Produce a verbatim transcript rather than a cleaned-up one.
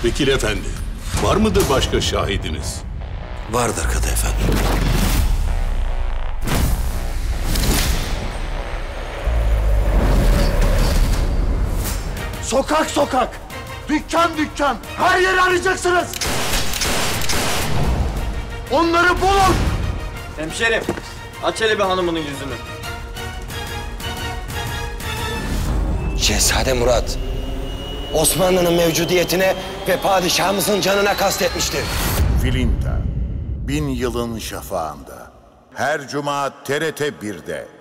Vekil efendi, var mıdır başka şahidiniz? Vardır Kadı efendi. Sokak sokak, dükkan dükkan, her yeri arayacaksınız. Onları bulun. Hemşerim, aç hele bir hanımının yüzünü. Şehzade Murat, Osmanlı'nın mevcudiyetine ve padişahımızın canına kastetmiştir. Filinta, bin yılın şafağında. Her cuma T R T bir'de.